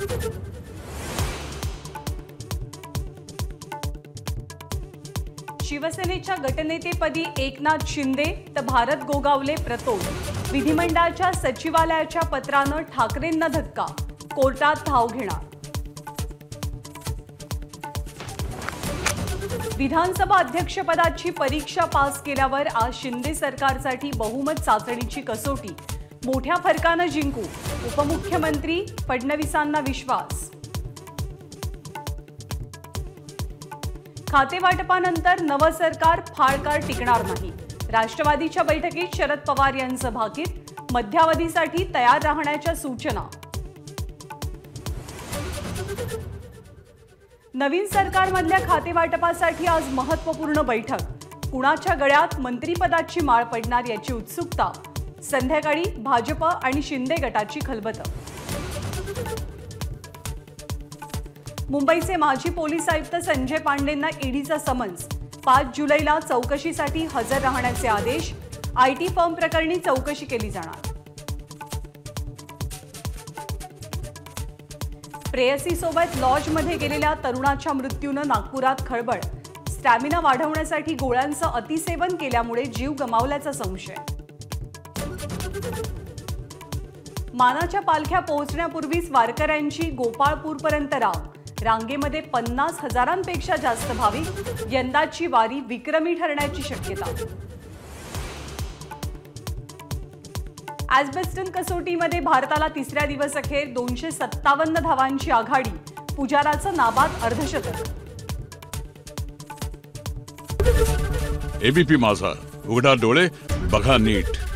शिवसेनेच्या गटनेतेपदी एकनाथ शिंदे तर भारत गोगावले प्रतोद। विधिमंडळाच्या सचिवालयाच्या पत्रानं ठाकरेंना धक्का, कोर्टात धाव घेणार। विधानसभा अध्यक्षपदाची परीक्षा पास केल्यावर आज शिंदे सरकारसाठी बहुमत चाचणीची कसोटी, मोठ्या फरकानं जिंकू, उपमुख्यमंत्री फडणवीसांना विश्वास। खातेवाटपानंतर नवं सरकार फार काळ टिकणार नाही, राष्ट्रवादीच्या बैठकीत शरद पवार यांचं भाकीत, मध्यावधीसाठी तयार राहण्याच्या सूचना। नवीन सरकारमधल्या खातेवाटपासाठी आज महत्त्वपूर्ण बैठक, कुणाच्या गळ्यात मंत्रिपदाची माळ पडणार याची उत्सुकता, संध्याकाळी भाजप आणि शिंदे गटाची खलबतं। मुंबईचे माजी पोलीस आयुक्त संजय पांडेंना ईडीचा समन्स, 5 जुलैला चौकशीसाठी हजर राहण्याचे आदेश, आयटी फर्म प्रकरणी चौकशी केली जाणार। प्रेयसीसोबत लॉजमध्ये गेलेल्या तरुणाच्या मृत्यूनं नागपुरात खळबळ, स्टॅमिना वाढवण्यासाठी गोळ्यांचं अतिसेवन केल्यामुळे जीव गमावल्याचा संशय। मानाच्या पालख्या पोहोचण्यापूर्वीच वारकऱ्यांची गोपाळपूरपर्यंत रांगेमध्ये 50,000पेक्षा जास्त भाविक, यंदाची वारी विक्रमी ठरण्याची शक्यता। ॲस्बेस्टन कसोटीमध्ये भारताला तिसऱ्या दिवस अखेर 257 धावांची आघाडी, पुजाराचं नाबाद अर्धशतक। एबीपी माझा, उघडा डोळे बघा नीट।